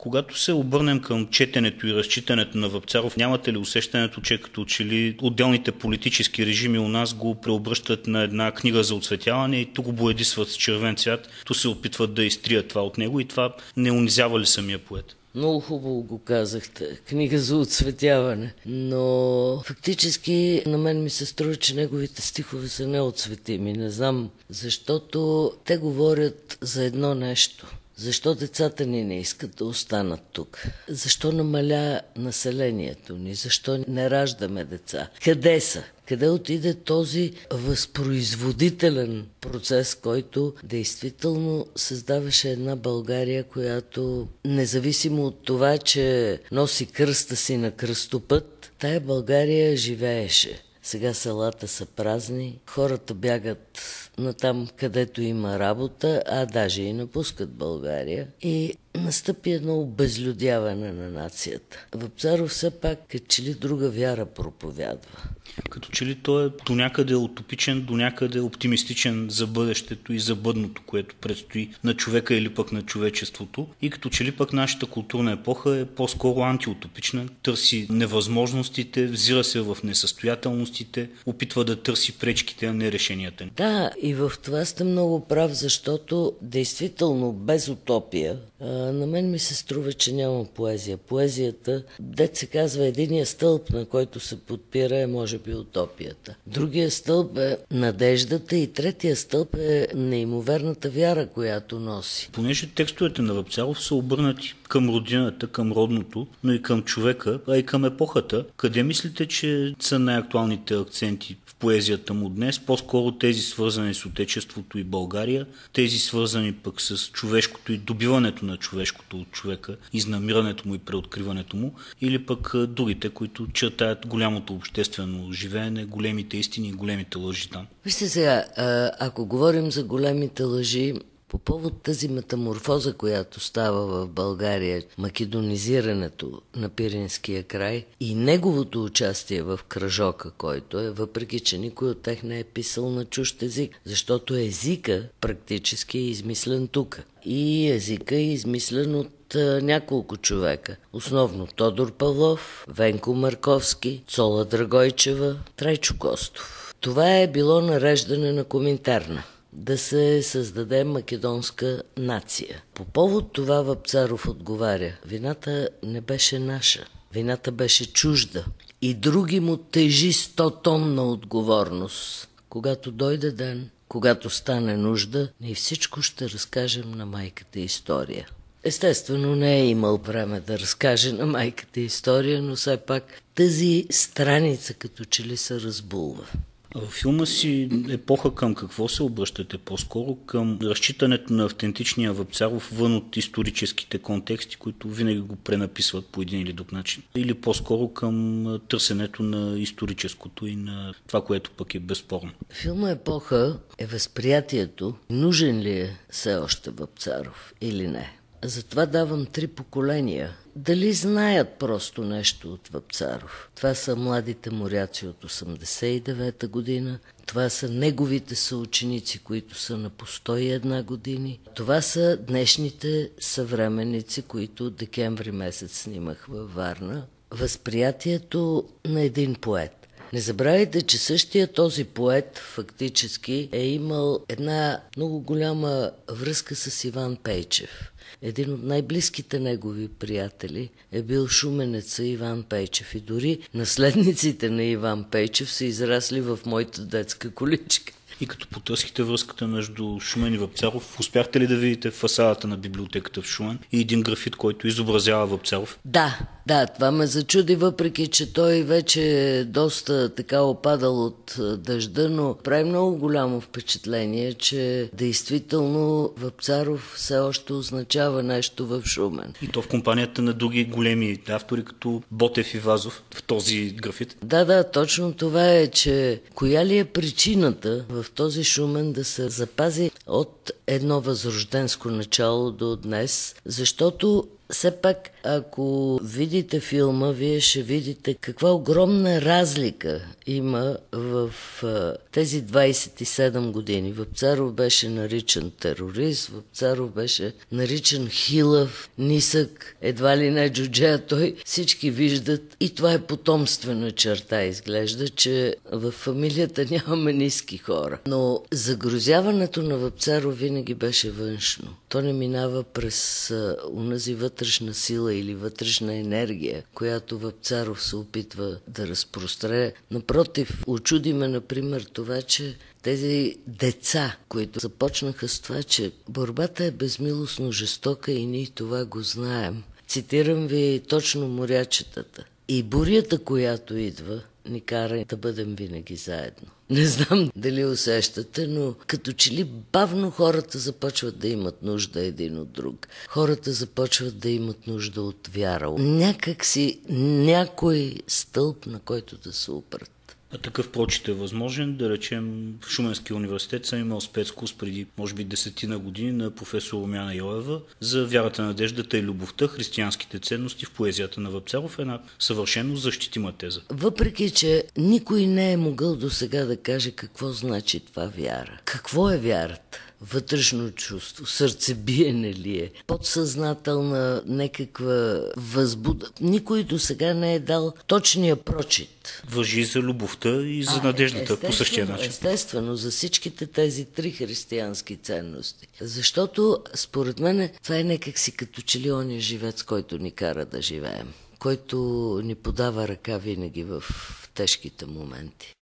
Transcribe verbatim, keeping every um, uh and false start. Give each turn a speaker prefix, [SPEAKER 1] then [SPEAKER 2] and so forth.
[SPEAKER 1] Когато се обърнем към четенето и разчитането на Вапцаров, нямате ли усещането, че като че ли отделните политически режими у нас го преобръщат на една книга за оцветяване и тук го боядисват с червен цвят, то се опитват да изтрият това от него и това не унизява ли самия поет?
[SPEAKER 2] Много хубаво го казахте. Книга за оцветяване. Но фактически на мен ми се струва, че неговите стихове са неоцветими. Не знам, защото те говорят за едно нещо. Защо децата ни не искат да останат тук? Защо намаля населението ни? Защо не раждаме деца? Къде са? Къде отиде този възпроизводителен процес, който действително създаваше една България, която независимо от това, че носи кръста си на кръстопът, тая България живееше. Сега селата са празни, хората бягат на там, където има работа, а даже и напускат България. И настъпи едно обезлюдяване на нацията. Вапцаров все пак като че ли друга вяра проповядва.
[SPEAKER 1] Като че ли той е до някъде утопичен, до някъде оптимистичен за бъдещето и за бъдното, което предстои на човека или пък на човечеството. И като че ли пък нашата културна епоха е по-скоро антиутопична, търси невъзможностите, взира се в несъстоятелностите, опитва да търси пречките, а не решенията.
[SPEAKER 2] Да, и в това сте много прав, защото действително без утопия на мен ми се струва, че няма поезия. Поезията, дет се казва, единия стълб, на който се подпира, е може би утопията. Другия стълб е надеждата и третия стълб е неимоверната вяра, която носи.
[SPEAKER 1] Понеже текстовете на Вапцаров са обърнати към родината, към родното, но и към човека, а и към епохата, къде мислите, че са най-актуалните акценти в поезията му днес? По-скоро тези свързани с отечеството и България, тези свързани пък с човешкото и добиването на човешкото от човека, изнамирането му и преоткриването му, или пък другите, които чертаят голямото обществено живеене, големите истини и големите лъжи там?
[SPEAKER 2] Вижте сега, ако говорим за големите лъжи, по повод тази метаморфоза, която става в България, македонизирането на Пиринския край и неговото участие в кръжока, който е, въпреки че никой от тях не е писал на чужд език, защото езика практически е измислен тук. И езика е измислен от а, няколко човека. Основно Тодор Павлов, Венко Марковски, Цола Драгойчева, Трайчо Костов. Това е било нареждане на Коминтерна да се създаде македонска нация. По повод това Вапцаров отговаря: вината не беше наша, вината беше чужда. И други му тежи стотонна отговорност. Когато дойде ден, когато стане нужда, ние всичко ще разкажем на майката история. Естествено не е имал време да разкаже на майката история, но все пак тази страница като че ли се разбулва.
[SPEAKER 1] В филма си епоха към какво се обръщате? По-скоро към разчитането на автентичния Вапцаров вън от историческите контексти, които винаги го пренаписват по един или друг начин? Или по-скоро към търсенето на историческото и на това, което пък е безспорно?
[SPEAKER 2] Филма епоха е възприятието. Нужен ли е все още Вапцаров или не? Затова давам три поколения. Дали знаят просто нещо от Вапцаров? Това са младите моряци от осемдесет и девета година. Това са неговите съученици, които са на по сто и една години. Това са днешните съвременници, които декември месец снимах във Варна. Възприятието на един поет. Не забравяйте, че същия този поет фактически е имал една много голяма връзка с Иван Пейчев. Един от най-близките негови приятели е бил шуменеца Иван Пейчев и дори наследниците на Иван Пейчев са израсли в моята детска количка.
[SPEAKER 1] И като потърсихте връзката между Шумен и Вапцаров, успяхте ли да видите фасадата на библиотеката в Шумен и един графит, който изобразява Вапцаров?
[SPEAKER 2] Да, да, това ме зачуди, въпреки че той вече е доста така опадал от дъжда, но прави много голямо впечатление, че действително Вапцаров все още означава нещо в Шумен.
[SPEAKER 1] И то в компанията на други големи автори, като Ботев и Вазов в този графит?
[SPEAKER 2] Да, да, точно това е, че коя ли е причината в този Шумен да се запази от едно възрожденско начало до днес, защото Все пак, ако видите филма, вие ще видите каква огромна разлика има в а, тези двайсет и седем години. Вапцаров беше наричан терорист, Вапцаров беше наричан хилав, нисък, едва ли не джуджея. Той всички виждат и това е потомствена черта. Изглежда, че в фамилията нямаме ниски хора. Но загрозяването на Вапцаров винаги беше външно. То не минава през а, унази вътрешна сила или вътрешна енергия, която Вапцаров се опитва да разпростре. Напротив, очуди ме, например, това, че тези деца, които започнаха с това, че борбата е безмилостно жестока и ние това го знаем. Цитирам ви точно морячетата. И бурята, която идва, ни кара да бъдем винаги заедно. Не знам дали усещате, но като че ли бавно хората започват да имат нужда един от друг. Хората започват да имат нужда от вяра. Някак си някой стълб, на който да се опрат.
[SPEAKER 1] А такъв прочит е възможен. Да речем, в Шуменския университет съм имал спецкурс преди, може би, десетина години на професор Румяна Йоева за вярата, надеждата и любовта, християнските ценности в поезията на Вапцаров. Една съвършено защитима теза.
[SPEAKER 2] Въпреки, че никой не е могъл досега да каже какво значи това вяра. Какво е вярата? Вътрешно чувство, сърцебиене ли е, подсъзнателна някаква възбуда. Никой до сега не е дал точния прочит.
[SPEAKER 1] Важи за любовта и за а, надеждата по същия начин.
[SPEAKER 2] Естествено, за всичките тези три християнски ценности. Защото, според мен, това е някак си като че ли ония живец, който ни кара да живеем, който ни подава ръка винаги в тежките моменти.